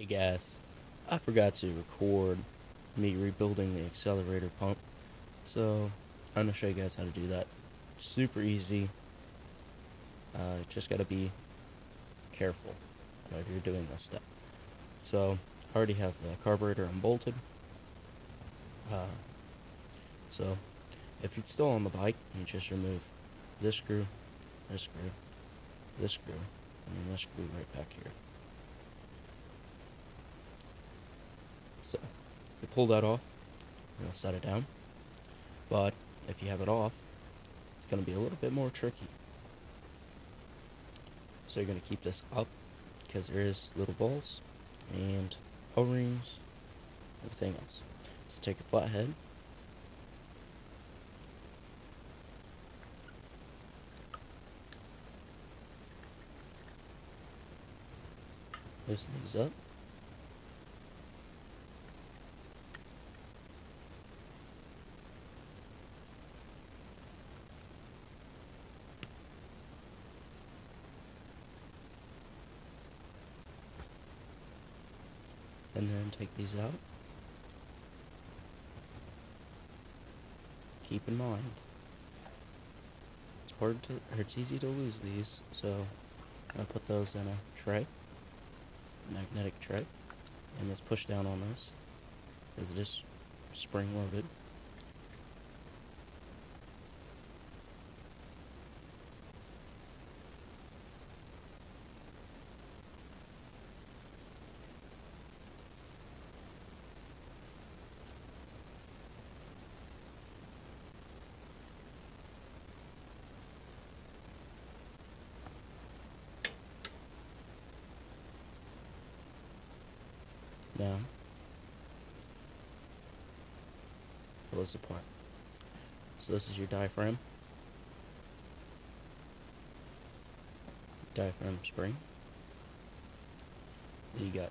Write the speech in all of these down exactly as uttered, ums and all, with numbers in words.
Hey guys, I forgot to record me rebuilding the accelerator pump, so I'm gonna show you guys how to do that. Super easy. Uh, just gotta be careful if you're doing this step. So I already have the carburetor unbolted. Uh, so if it's still on the bike, you just remove this screw, this screw, this screw, and then this screw right back here. So you pull that off, you're gonna set it down. But if you have it off, it's gonna be a little bit more tricky. So you're gonna keep this up because there is little balls and O-rings, everything else. So take your flathead, loosen these up. And then take these out. Keep in mind, it's hard to, or it's easy to lose these, so I'm gonna put those in a tray, a magnetic tray, and let's push down on this, because it is spring loaded. Now, pull this apart. So this is your diaphragm. Diaphragm spring. Then you got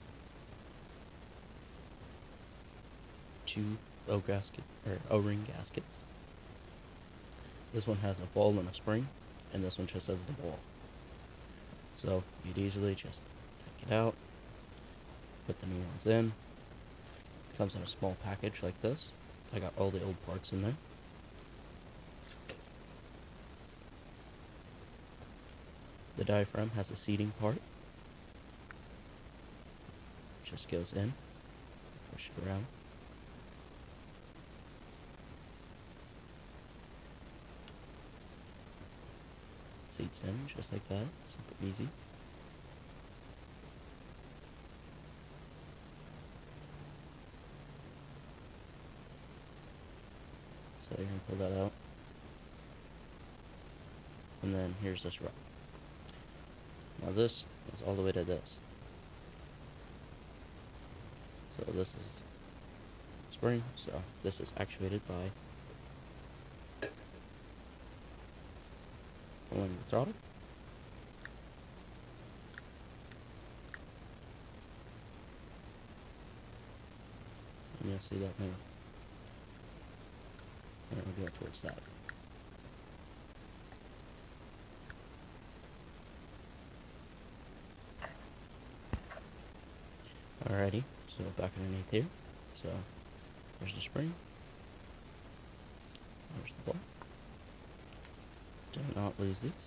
two O gasket or O-ring gaskets. This one has a ball and a spring, and this one just has the ball. So you'd easily just take it out, put the new ones in. It comes in a small package like this. I got all the old parts in there. The diaphragm has a seating part. Just goes in, push it around. Seats in just like that, super easy. So you're gonna pull that out. And then here's this rod. Now this is all the way to this. So this is spring, so this is actuated by pulling the throttle. And you'll see that move. And we'll go towards that. Alrighty, so back underneath here. So there's the spring. There's the ball. Do not lose these.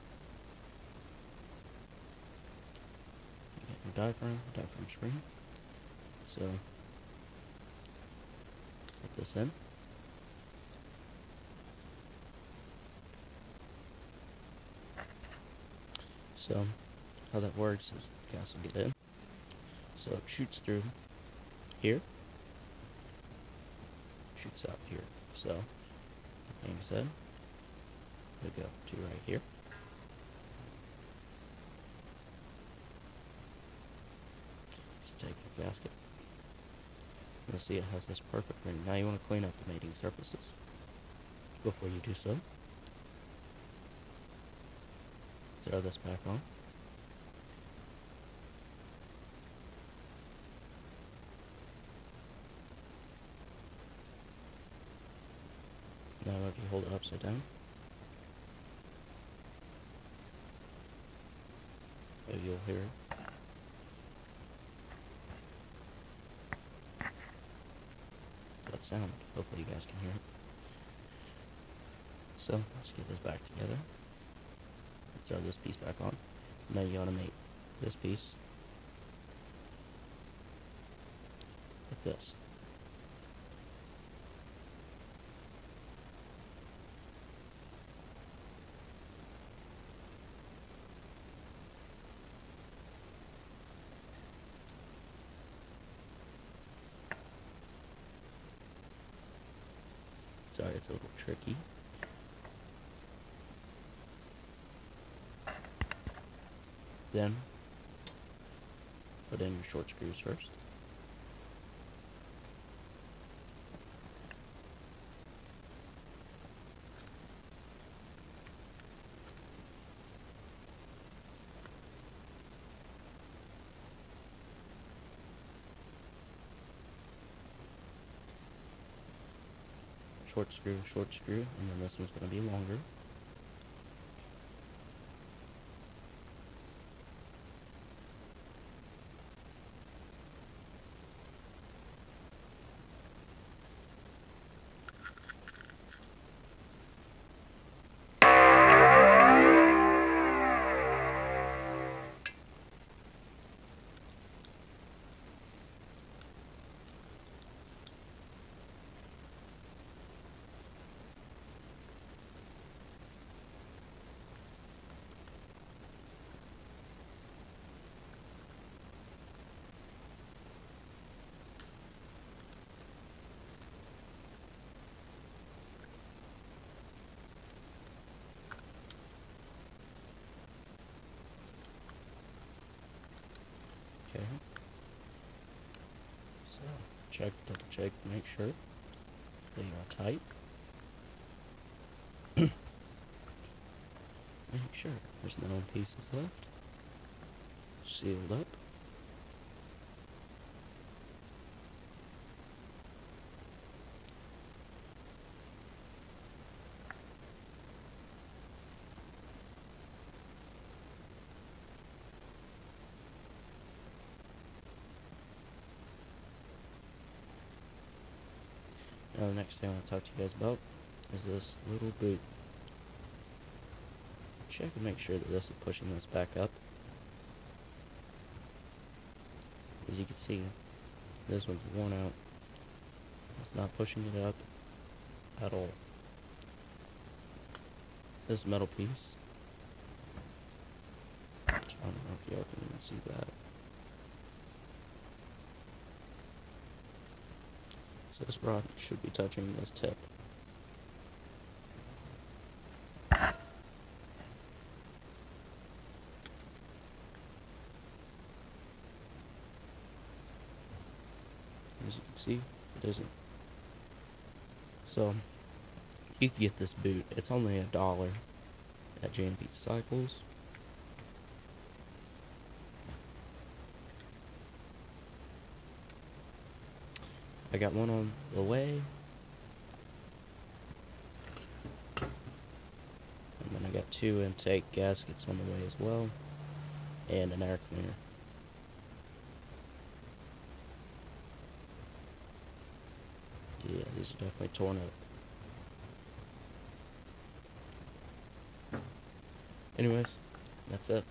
You get your diaphragm, diaphragm spring. So put this in. So how that works is the gas will get in. So it shoots through here, shoots out here. So, that being said, we go to right here. Let's take the gasket. You'll see it has this perfect ring. Now you want to clean up the mating surfaces before you do so. Throw this back on. Now if you hold it upside down, maybe you'll hear it. that sound. Hopefully you guys can hear it. So let's get this back together. Let's throw this piece back on. Now you automate this piece with this. Sorry, it's a little tricky. Then, put in your short screws first. Short screw, short screw, and then this one's going to be longer. Okay. So, check, double check, make sure they are tight. Make sure there's no pieces left. Sealed up. Now the next thing I want to talk to you guys about is this little boot. Check and make sure that this is pushing this back up. As you can see, this one's worn out. It's not pushing it up at all. This metal piece, I don't know if y'all can even see that. So this rod should be touching this tip. As you can see, it isn't. So, you can get this boot. It's only a dollar at J and P Cycles. I got one on the way. And then I got two intake gaskets on the way as well. And an air cleaner. Yeah, these are definitely torn up. Anyways, that's it.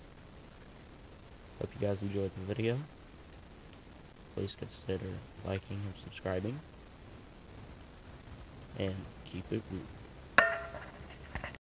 Hope you guys enjoyed the video. Please consider liking and subscribing. And keep it root.